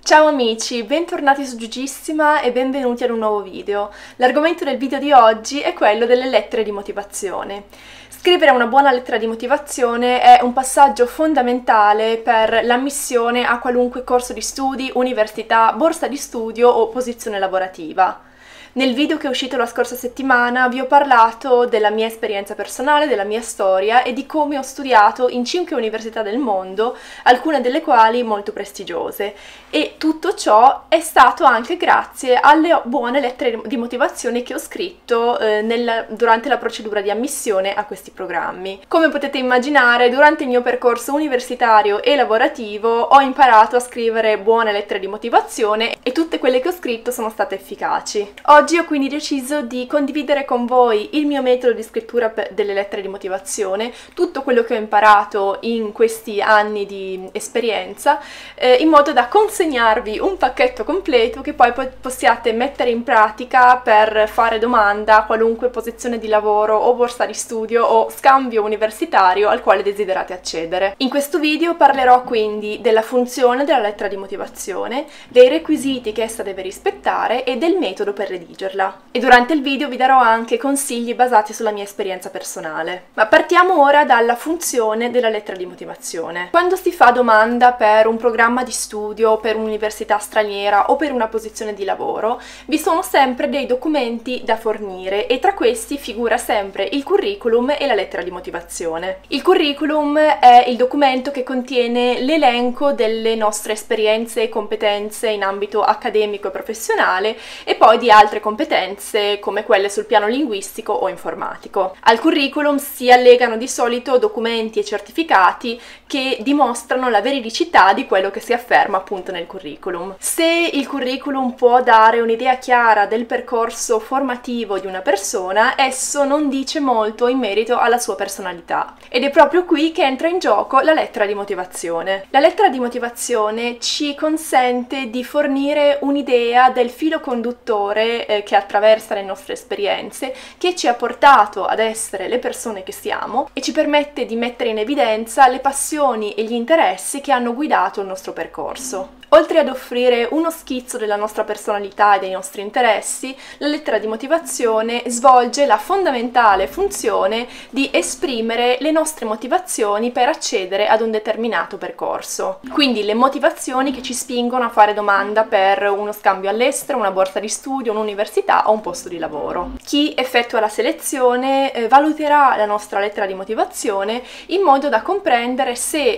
Ciao amici, bentornati su Giugissima e benvenuti ad un nuovo video. L'argomento del video di oggi è quello delle lettere di motivazione. Scrivere una buona lettera di motivazione è un passaggio fondamentale per l'ammissione a qualunque corso di studi, università, borsa di studio o posizione lavorativa. Nel video che è uscito la scorsa settimana vi ho parlato della mia esperienza personale, della mia storia e di come ho studiato in 5 università del mondo, alcune delle quali molto prestigiose. E tutto ciò è stato anche grazie alle buone lettere di motivazione che ho scritto durante la procedura di ammissione a questi programmi. Come potete immaginare, durante il mio percorso universitario e lavorativo ho imparato a scrivere buone lettere di motivazione e tutte quelle che ho scritto sono state efficaci. Oggi ho quindi deciso di condividere con voi il mio metodo di scrittura delle lettere di motivazione, tutto quello che ho imparato in questi anni di esperienza, in modo da consegnarvi un pacchetto completo che poi possiate mettere in pratica per fare domanda a qualunque posizione di lavoro o borsa di studio o scambio universitario al quale desiderate accedere. In questo video parlerò quindi della funzione della lettera di motivazione, dei requisiti che essa deve rispettare e del metodo per redigerla. E durante il video vi darò anche consigli basati sulla mia esperienza personale. Ma partiamo ora dalla funzione della lettera di motivazione. Quando si fa domanda per un programma di studio, per un'università straniera o per una posizione di lavoro, vi sono sempre dei documenti da fornire e tra questi figura sempre il curriculum e la lettera di motivazione. Il curriculum è il documento che contiene l'elenco delle nostre esperienze e competenze in ambito accademico e professionale e poi di altre competenze come quelle sul piano linguistico o informatico. Al curriculum si allegano di solito documenti e certificati che dimostrano la veridicità di quello che si afferma appunto nel curriculum. Se il curriculum può dare un'idea chiara del percorso formativo di una persona, esso non dice molto in merito alla sua personalità. Ed è proprio qui che entra in gioco la lettera di motivazione. La lettera di motivazione ci consente di fornire un'idea del filo conduttore che attraversa le nostre esperienze, che ci ha portato ad essere le persone che siamo e ci permette di mettere in evidenza le passioni e gli interessi che hanno guidato il nostro percorso. Oltre ad offrire uno schizzo della nostra personalità e dei nostri interessi, la lettera di motivazione svolge la fondamentale funzione di esprimere le nostre motivazioni per accedere ad un determinato percorso. Quindi le motivazioni che ci spingono a fare domanda per uno scambio all'estero, una borsa di studio, un'università o un posto di lavoro. Chi effettua la selezione valuterà la nostra lettera di motivazione in modo da comprendere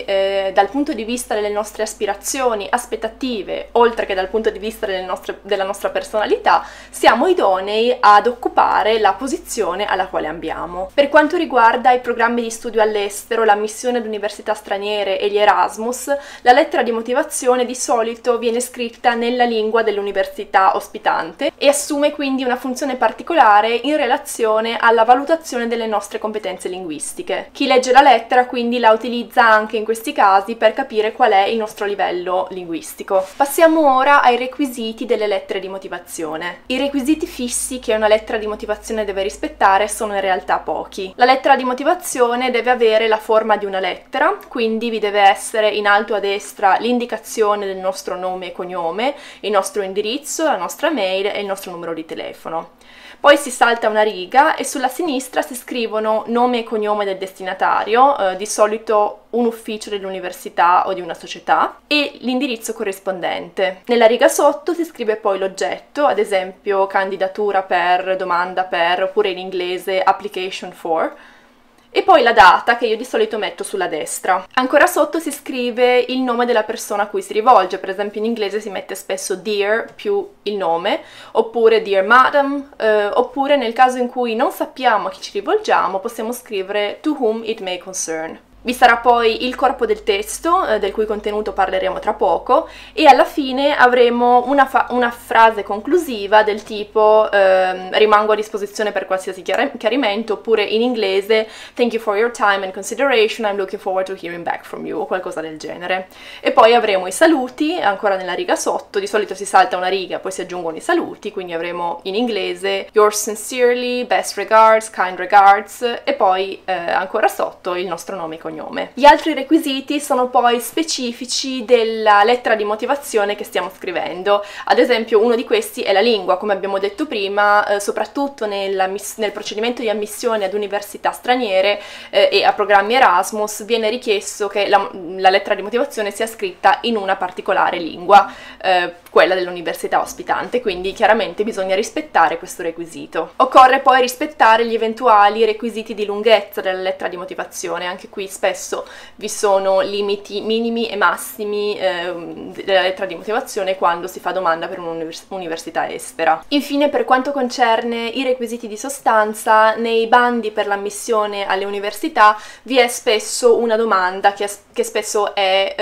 se dal punto di vista delle nostre aspirazioni, oltre che dal punto di vista della nostra personalità, siamo idonei ad occupare la posizione alla quale ambiamo. Per quanto riguarda i programmi di studio all'estero, l'ammissione ad università straniere e gli Erasmus, la lettera di motivazione di solito viene scritta nella lingua dell'università ospitante e assume quindi una funzione particolare in relazione alla valutazione delle nostre competenze linguistiche. Chi legge la lettera quindi la utilizza anche in questi casi per capire qual è il nostro livello linguistico. Passiamo ora ai requisiti delle lettere di motivazione. I requisiti fissi che una lettera di motivazione deve rispettare sono in realtà pochi. La lettera di motivazione deve avere la forma di una lettera, quindi vi deve essere in alto a destra l'indicazione del nostro nome e cognome, il nostro indirizzo, la nostra mail e il nostro numero di telefono. Poi si salta una riga e sulla sinistra si scrivono nome e cognome del destinatario, di solito un ufficio dell'università o di una società, e l'indirizzo corrispondente. Nella riga sotto si scrive poi l'oggetto, ad esempio candidatura per, domanda per, oppure in inglese application for, e poi la data che io di solito metto sulla destra. Ancora sotto si scrive il nome della persona a cui si rivolge, per esempio in inglese si mette spesso dear più il nome, oppure dear madam, oppure nel caso in cui non sappiamo a chi ci rivolgiamo possiamo scrivere to whom it may concern. Vi sarà poi il corpo del testo, del cui contenuto parleremo tra poco, e alla fine avremo una frase conclusiva del tipo rimango a disposizione per qualsiasi chiarimento, oppure in inglese thank you for your time and consideration, I'm looking forward to hearing back from you, o qualcosa del genere. E poi avremo i saluti, ancora nella riga sotto, di solito si salta una riga, poi si aggiungono i saluti, quindi avremo in inglese yours sincerely, best regards, kind regards, e poi ancora sotto il nostro nome e cognome. cognome. Gli altri requisiti sono poi specifici della lettera di motivazione che stiamo scrivendo. Ad esempio uno di questi è la lingua, come abbiamo detto prima, soprattutto nel procedimento di ammissione ad università straniere e a programmi Erasmus viene richiesto che la lettera di motivazione sia scritta in una particolare lingua, quella dell'università ospitante, quindi chiaramente bisogna rispettare questo requisito. Occorre poi rispettare gli eventuali requisiti di lunghezza della lettera di motivazione. Anche qui spesso vi sono limiti minimi e massimi della lettera di motivazione quando si fa domanda per un'università estera. Infine, per quanto concerne i requisiti di sostanza, nei bandi per l'ammissione alle università vi è spesso una domanda che spesso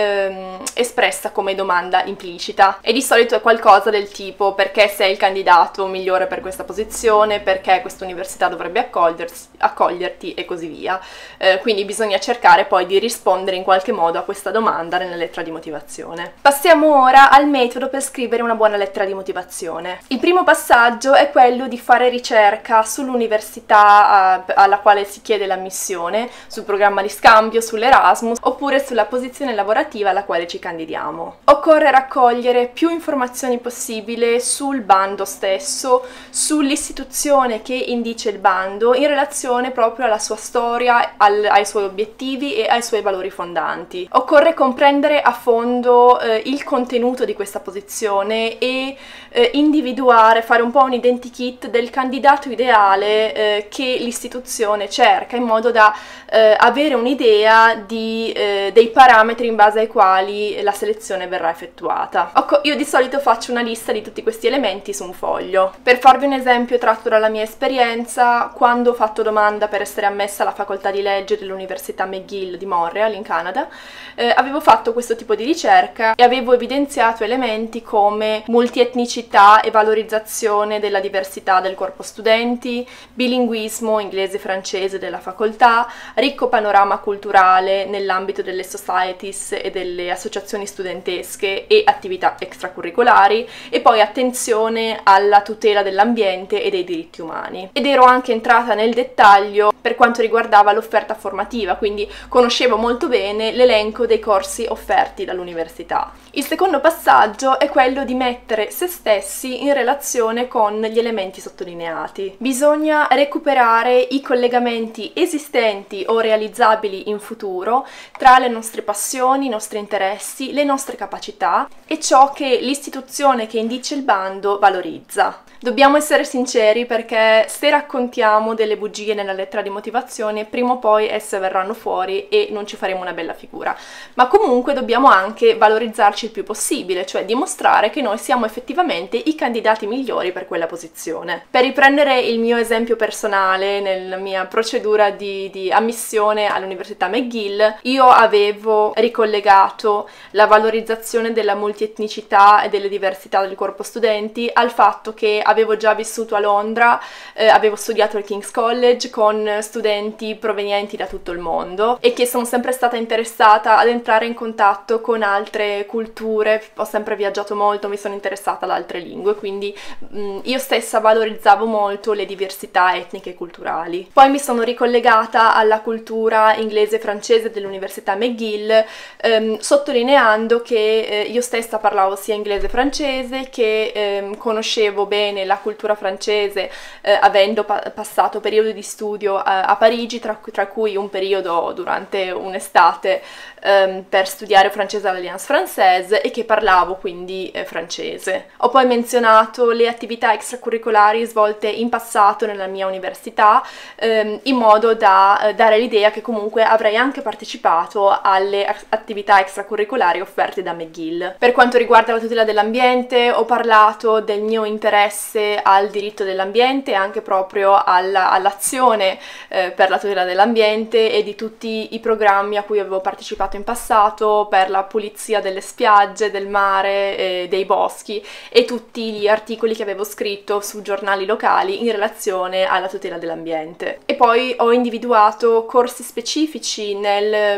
è espressa come domanda implicita, e di solito è qualcosa del tipo: perché sei il candidato migliore per questa posizione, perché questa università dovrebbe accoglierti e così via. Quindi bisogna cercare poi di rispondere in qualche modo a questa domanda nella lettera di motivazione. Passiamo ora al metodo per scrivere una buona lettera di motivazione. Il primo passaggio è quello di fare ricerca sull'università alla quale si chiede l'ammissione, sul programma di scambio, sull'Erasmus, oppure sulla posizione lavorativa alla quale ci candidiamo. Occorre raccogliere più informazioni possibile sul bando stesso, sull'istituzione che indice il bando, in relazione proprio alla sua storia, ai suoi obiettivi e ai suoi valori fondanti. Occorre comprendere a fondo il contenuto di questa posizione e individuare, fare un po' un identikit del candidato ideale che l'istituzione cerca, in modo da avere un'idea dei parametri in base ai quali la selezione verrà effettuata. Io di solito faccio una lista di tutti questi elementi su un foglio. Per farvi un esempio tratto dalla mia esperienza, quando ho fatto domanda per essere ammessa alla facoltà di legge dell'Università McGill di Montreal, in Canada, avevo fatto questo tipo di ricerca e avevo evidenziato elementi come multietnicità e valorizzazione della diversità del corpo studenti, bilinguismo inglese-francese della facoltà, ricco panorama culturale nell'ambito delle societies e delle associazioni studentesche e attività extracurricolari, e poi attenzione alla tutela dell'ambiente e dei diritti umani. Ed ero anche entrata nel dettaglio per quanto riguardava l'offerta formativa, quindi conoscevo molto bene l'elenco dei corsi offerti dall'università. Il secondo passaggio è quello di mettere se stessi in relazione con gli elementi sottolineati. Bisogna recuperare i collegamenti esistenti o realizzabili in futuro tra le nostre passioni, i nostri interessi, le nostre capacità e ciò che l'istituzione che indice il bando valorizza. Dobbiamo essere sinceri, perché se raccontiamo delle bugie nella lettera di motivazione, prima o poi esse verranno fuori e non ci faremo una bella figura. Ma comunque dobbiamo anche valorizzarci il più possibile, cioè dimostrare che noi siamo effettivamente i candidati migliori per quella posizione. Per riprendere il mio esempio personale, nella mia procedura di ammissione all'Università McGill, io avevo ricollegato la valorizzazione della multietnicità e delle diversità del corpo studenti al fatto che avevo già vissuto a Londra, avevo studiato al King's College con studenti provenienti da tutto il mondo e che sono sempre stata interessata ad entrare in contatto con altre culture. Ho sempre viaggiato molto, mi sono interessata ad altre lingue, quindi io stessa valorizzavo molto le diversità etniche e culturali. Poi mi sono ricollegata alla cultura inglese e francese dell'Università McGill, sottolineando che io stessa parlavo sia inglese e francese, che conoscevo bene la cultura francese, avendo passato periodi di studio a Parigi, tra cui un periodo durante un'estate per studiare francese all'Alliance Française, e che parlavo quindi francese. Ho poi menzionato le attività extracurricolari svolte in passato nella mia università, in modo da dare l'idea che comunque avrei anche partecipato alle attività extracurricolari offerte da McGill. Per quanto riguarda la tutela dell'ambiente, ho parlato del mio interesse al diritto dell'ambiente e anche proprio all'azione per la tutela dell'ambiente e di tutti i programmi a cui avevo partecipato in passato per la pulizia delle spiagge, del mare, dei boschi, e tutti gli articoli che avevo scritto su giornali locali in relazione alla tutela dell'ambiente. E poi ho individuato corsi specifici nel piano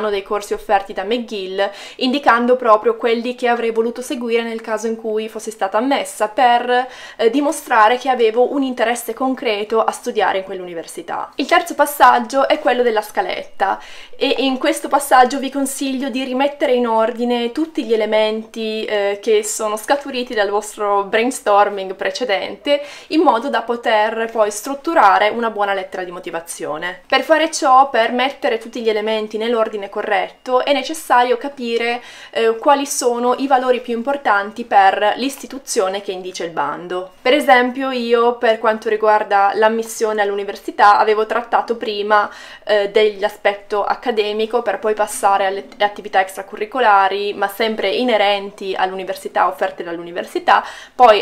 piano dei corsi offerti da McGill, indicando proprio quelli che avrei voluto seguire nel caso in cui fossi stata ammessa, per dimostrare che avevo un interesse concreto a studiare in quell'università. Il terzo passaggio è quello della scaletta, e in questo passaggio vi consiglio di rimettere in ordine tutti gli elementi che sono scaturiti dal vostro brainstorming precedente, in modo da poter poi strutturare una buona lettera di motivazione. Per fare ciò, per mettere tutti gli elementi nell'ordine corretto, è necessario capire quali sono i valori più importanti per l'istituzione che indice il bando. Per esempio, io, per quanto riguarda l'ammissione all'università, avevo trattato prima dell'aspetto accademico, per poi passare alle attività extracurricolari, ma sempre inerenti all'università, offerte dall'università, poi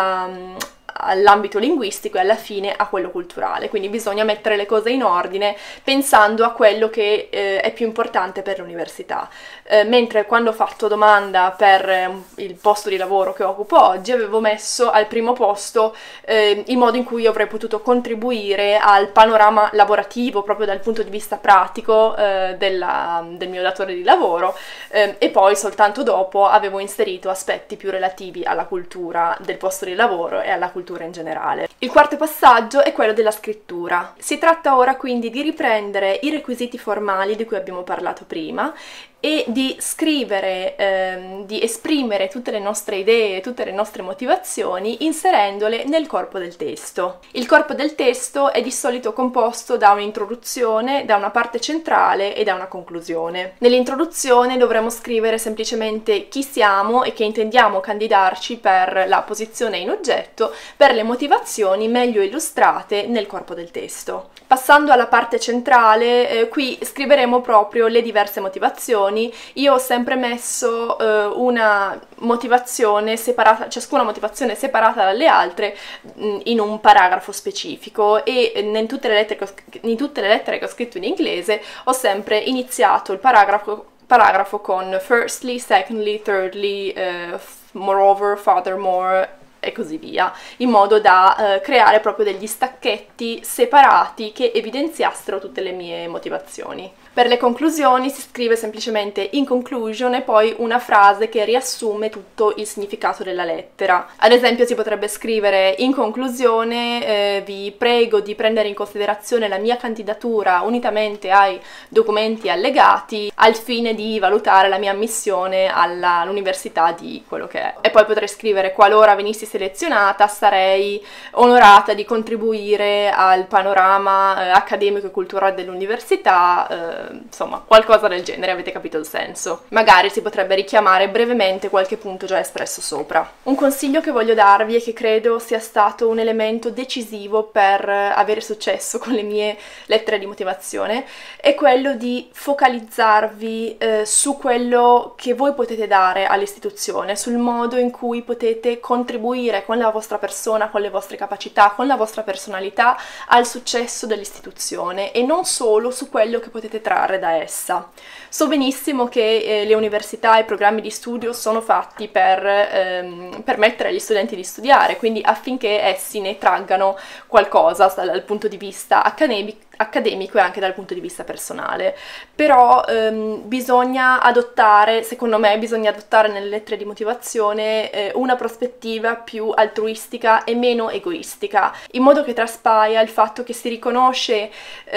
all'ambito linguistico e alla fine a quello culturale. Quindi bisogna mettere le cose in ordine pensando a quello che è più importante per l'università. Mentre quando ho fatto domanda per il posto di lavoro che occupo oggi, avevo messo al primo posto il modo in cui avrei potuto contribuire al panorama lavorativo, proprio dal punto di vista pratico del mio datore di lavoro, e poi soltanto dopo avevo inserito aspetti più relativi alla cultura del posto di lavoro e alla cultura in generale. Il quarto passaggio è quello della scrittura. Si tratta ora quindi di riprendere i requisiti formali di cui abbiamo parlato prima e di scrivere, di esprimere tutte le nostre idee, tutte le nostre motivazioni, inserendole nel corpo del testo. Il corpo del testo è di solito composto da un'introduzione, da una parte centrale e da una conclusione. Nell'introduzione dovremo scrivere semplicemente chi siamo e che intendiamo candidarci per la posizione in oggetto, per le motivazioni meglio illustrate nel corpo del testo. Passando alla parte centrale, qui scriveremo proprio le diverse motivazioni. Io ho sempre messo una motivazione separata, ciascuna motivazione separata dalle altre, in un paragrafo specifico, e in tutte le lettere che ho scritto in inglese ho sempre iniziato il paragrafo con firstly, secondly, thirdly, moreover, furthermore, e così via, in modo da creare proprio degli stacchetti separati che evidenziassero tutte le mie motivazioni. Per le conclusioni si scrive semplicemente in conclusion e poi una frase che riassume tutto il significato della lettera. Ad esempio si potrebbe scrivere: in conclusione vi prego di prendere in considerazione la mia candidatura unitamente ai documenti allegati al fine di valutare la mia ammissione all'università di quello che è. E poi potrei scrivere: qualora venissi selezionata sarei onorata di contribuire al panorama accademico e culturale dell'università, insomma qualcosa del genere, avete capito il senso. Magari si potrebbe richiamare brevemente qualche punto già espresso sopra. Un consiglio che voglio darvi e che credo sia stato un elemento decisivo per avere successo con le mie lettere di motivazione è quello di focalizzarvi su quello che voi potete dare all'istituzione, sul modo in cui potete contribuire con la vostra persona, con le vostre capacità, con la vostra personalità al successo dell'istituzione, e non solo su quello che potete trarre da essa. So benissimo che le università e i programmi di studio sono fatti per permettere agli studenti di studiare, quindi affinché essi ne traggano qualcosa dal punto di vista accademico e anche dal punto di vista personale. Però bisogna adottare, secondo me, nelle lettere di motivazione una prospettiva più altruistica e meno egoistica, in modo che traspaia il fatto che si riconosce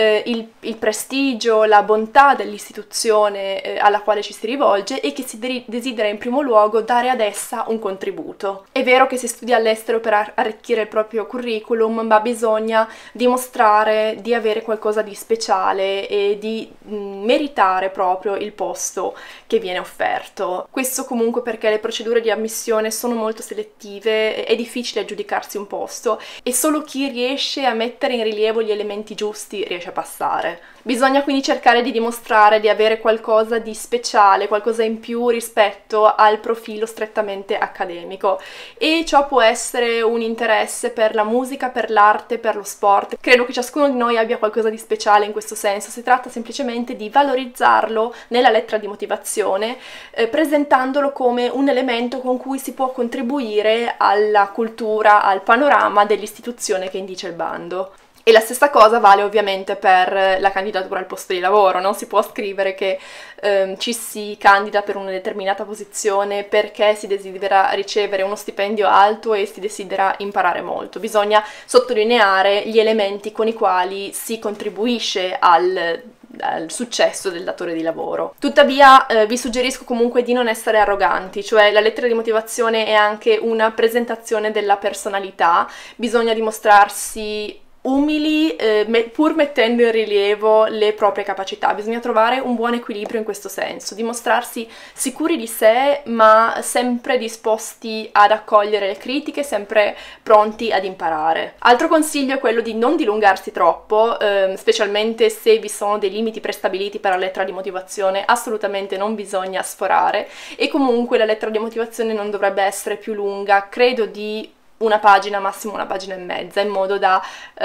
il prestigio, la bontà dell'istituzione alla quale ci si rivolge e che si desidera in primo luogo dare ad essa un contributo. È vero che si studia all'estero per arricchire il proprio curriculum, ma bisogna dimostrare di avere qualcosa di speciale e di meritare proprio il posto che viene offerto. Questo comunque perché le procedure di ammissione sono molto selettive, è difficile aggiudicarsi un posto e solo chi riesce a mettere in rilievo gli elementi giusti riesce a passare. Bisogna quindi cercare di dimostrare di avere qualcosa di speciale, qualcosa in più rispetto al profilo strettamente accademico, e ciò può essere un interesse per la musica, per l'arte, per lo sport. Credo che ciascuno di noi abbia qualcosa di speciale in questo senso. Si tratta semplicemente di valorizzarlo nella lettera di motivazione, presentandolo come un elemento con cui si può contribuire alla cultura, al panorama dell'istituzione che indice il bando. E la stessa cosa vale ovviamente per la candidatura al posto di lavoro. Non si può scrivere che ci si candida per una determinata posizione perché si desidera ricevere uno stipendio alto e si desidera imparare molto. Bisogna sottolineare gli elementi con i quali si contribuisce al successo del datore di lavoro. Tuttavia vi suggerisco comunque di non essere arroganti, cioè la lettera di motivazione è anche una presentazione della personalità, bisogna dimostrarsi umili, pur mettendo in rilievo le proprie capacità. Bisogna trovare un buon equilibrio in questo senso, dimostrarsi sicuri di sé ma sempre disposti ad accogliere le critiche, sempre pronti ad imparare. Altro consiglio è quello di non dilungarsi troppo, specialmente se vi sono dei limiti prestabiliti per la lettera di motivazione. Assolutamente non bisogna sforare, e comunque la lettera di motivazione non dovrebbe essere più lunga, credo di una pagina, massimo una pagina e mezza, in modo da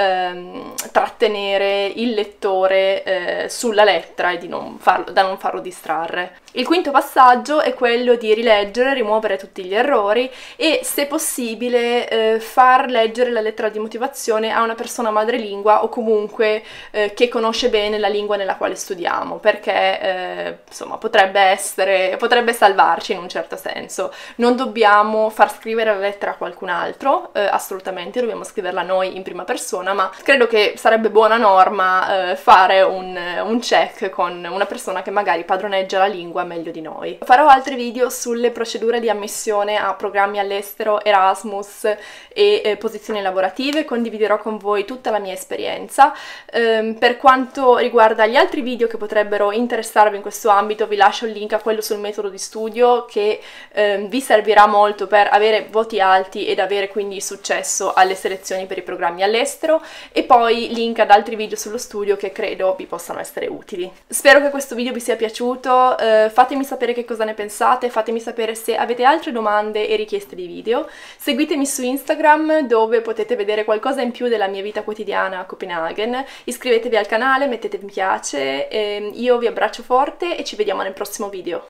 trattenere il lettore sulla lettera e da non farlo distrarre. Il quinto passaggio è quello di rileggere, rimuovere tutti gli errori e, se possibile, far leggere la lettera di motivazione a una persona madrelingua o comunque che conosce bene la lingua nella quale studiamo, perché insomma potrebbe salvarci in un certo senso. Non dobbiamo far scrivere la lettera a qualcun altro, assolutamente, dobbiamo scriverla noi in prima persona, ma credo che sarebbe buona norma fare un check con una persona che magari padroneggia la lingua meglio di noi. Farò altri video sulle procedure di ammissione a programmi all'estero, Erasmus e posizioni lavorative, condividerò con voi tutta la mia esperienza. Per quanto riguarda gli altri video che potrebbero interessarvi in questo ambito, vi lascio il link a quello sul metodo di studio, che vi servirà molto per avere voti alti ed avere quindi successo alle selezioni per i programmi all'estero, e poi link ad altri video sullo studio che credo vi possano essere utili. Spero che questo video vi sia piaciuto, fatemi sapere che cosa ne pensate, fatemi sapere se avete altre domande e richieste di video, seguitemi su Instagram dove potete vedere qualcosa in più della mia vita quotidiana a Copenaghen, iscrivetevi al canale, mettete mi piace, io vi abbraccio forte e ci vediamo nel prossimo video.